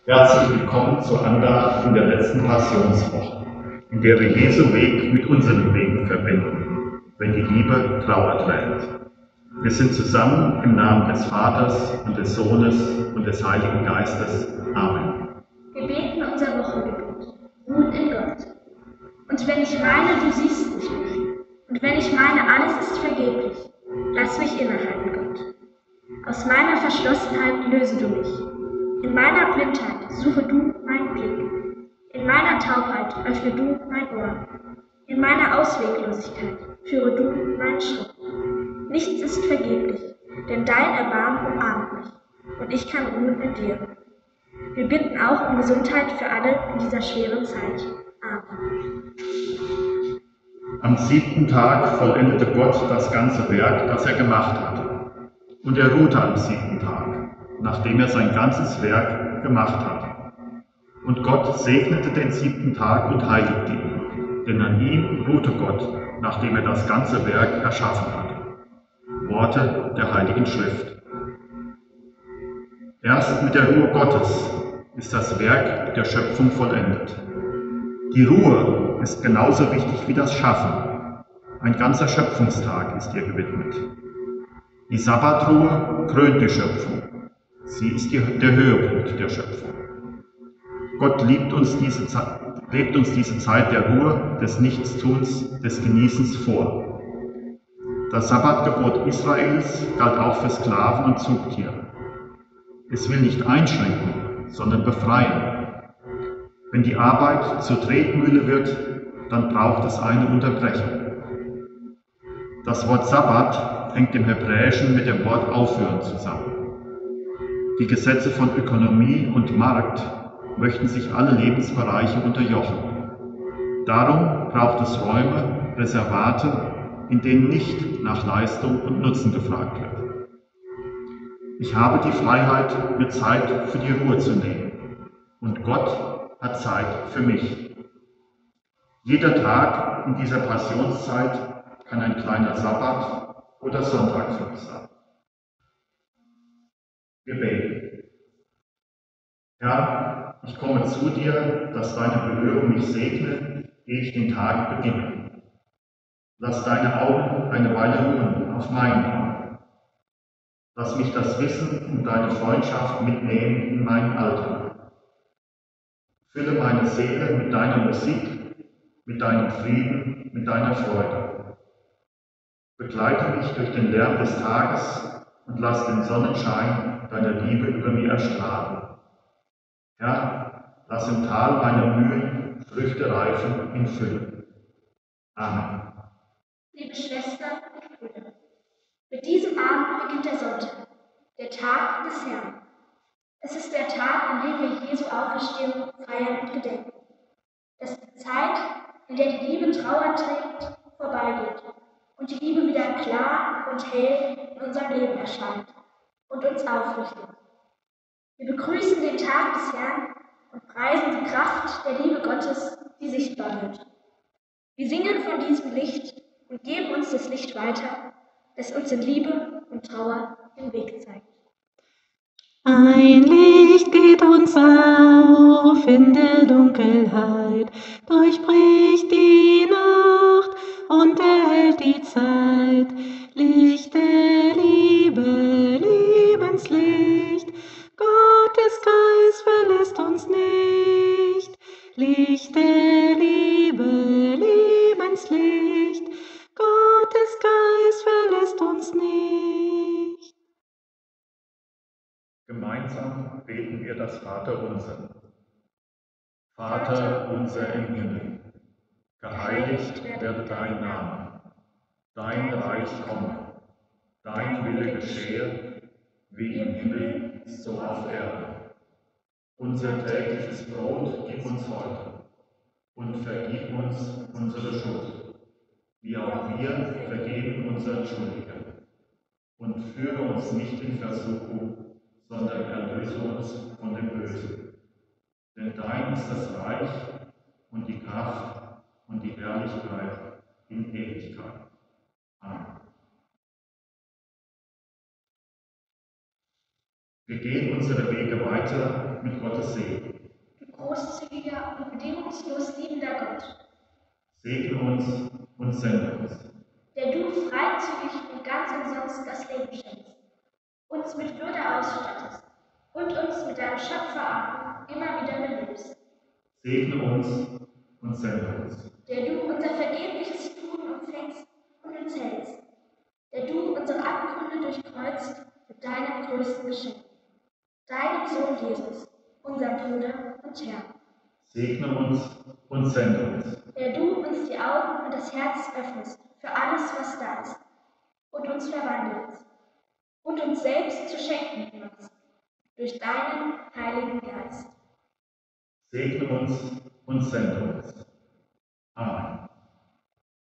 Herzlich willkommen zur Andacht in der letzten Passionswoche, in der wir Jesu Weg mit unserem Weg verbinden, wenn die Liebe Trauer trägt. Wir sind zusammen im Namen des Vaters und des Sohnes und des Heiligen Geistes. Amen. Wir beten unser Wochengebet. Ruhen in Gott. Und wenn ich meine, du siehst mich nicht, und wenn ich meine, alles ist vergeblich, lass mich innehalten, Gott. Aus meiner Verschlossenheit löse du mich. In meiner Blindheit suche du meinen Blick. In meiner Taubheit öffne du mein Ohr. In meiner Ausweglosigkeit führe du meinen Schritt. Nichts ist vergeblich, denn dein Erbarmen umarmt mich, und ich kann ruhen in dir. Wir bitten auch um Gesundheit für alle in dieser schweren Zeit. Amen. Am 7. Tag vollendete Gott das ganze Werk, das er gemacht hatte. Und er ruhte am 7. Tag, nachdem er sein ganzes Werk gemacht hatte. Und Gott segnete den 7. Tag und heiligte ihn, denn an ihm ruhte Gott, nachdem er das ganze Werk erschaffen hatte. Worte der Heiligen Schrift. Erst mit der Ruhe Gottes ist das Werk der Schöpfung vollendet. Die Ruhe ist genauso wichtig wie das Schaffen. Ein ganzer Schöpfungstag ist ihr gewidmet. Die Sabbatruhe krönt die Schöpfung. Sie ist der Höhepunkt der Schöpfung. Gott lebt uns diese Zeit der Ruhe, des Nichtstuns, des Genießens vor. Das Sabbatgebot Israels galt auch für Sklaven und Zugtiere. Es will nicht einschränken, sondern befreien. Wenn die Arbeit zur Tretmühle wird, dann braucht es eine Unterbrechung. Das Wort Sabbat hängt im Hebräischen mit dem Wort Aufhören zusammen. Die Gesetze von Ökonomie und Markt möchten sich alle Lebensbereiche unterjochen. Darum braucht es Räume, Reservate, in denen nicht nach Leistung und Nutzen gefragt wird. Ich habe die Freiheit, mir Zeit für die Ruhe zu nehmen. Und Gott hat Zeit für mich. Jeder Tag in dieser Passionszeit kann ein kleiner Sabbat oder Sonntag für mich sein. Wir beten. Herr, ich komme zu dir, dass deine Berührung mich segne, ehe ich den Tag beginne. Lass deine Augen eine Weile ruhen auf meinen Augen. Lass mich das Wissen um deine Freundschaft mitnehmen in meinen Alltag. Fülle meine Seele mit deiner Musik, mit deinem Frieden, mit deiner Freude. Begleite mich durch den Lärm des Tages und lass den Sonnenschein deiner Liebe über mir erstrahlen. Herr, lass im Tal meiner Mühen Früchte reifen in Fülle. Amen. Liebe Schwestern und Brüder, mit diesem Abend beginnt der Sonntag, der Tag des Herrn. Es ist der Tag, an dem wir Jesu Auferstehung feiern und gedenken. Das ist die Zeit, in der die Liebe Trauer trägt, vorbeigeht und die Liebe wieder klar und hell in unserem Leben erscheint und uns aufrichtet. Wir begrüßen den Tag des Herrn und preisen die Kraft der Liebe Gottes, die sichtbar wird. Wir singen von diesem Licht und geben uns das Licht weiter, das uns in Liebe und Trauer den Weg zeigt. Ein Licht geht uns auf in der Dunkelheit, durchbricht die Nacht und erhält die Zeit. Licht der Liebe, Lebenslicht, Gottes Geist verlässt uns nicht. Licht der Liebe, Lebenslicht, Gottes Geist verlässt uns nicht. Gemeinsam beten wir das Vaterunser. Vater unser im Himmel, geheiligt werde dein Name, dein Reich komme, dein Wille geschehe, wie im Himmel, so auf Erden. Unser tägliches Brot gib uns heute und vergib uns unsere Schuld, wie auch wir vergeben unseren Schuldigern. Und führe uns nicht in Versuchung, sondern erlöse uns von dem Bösen. Denn dein ist das Reich und die Kraft und die Herrlichkeit in Ewigkeit. Amen. Wir gehen unsere Wege weiter mit Gottes Segen. Du großzügiger und bedingungslos liebender Gott, Segne uns und sende uns. der du freizügig und ganz umsonst das Leben schenkst, uns mit Würde ausstattest und uns mit deinem Schöpferarm immer wieder belebst. Segne uns und sende uns. Der du unser vergebliches Tun umfängst und uns hältst, der du unsere Abgründe durchkreuzt mit deinem größten Geschenk, deinem Sohn Jesus, unserem Bruder und Herrn. Segne uns und sende uns. Der du uns die Augen und das Herz öffnest für alles, was da ist, und uns verwandelst und uns selbst zu schenken machst durch deinen Heiligen Geist. Segne uns und sende uns. Amen.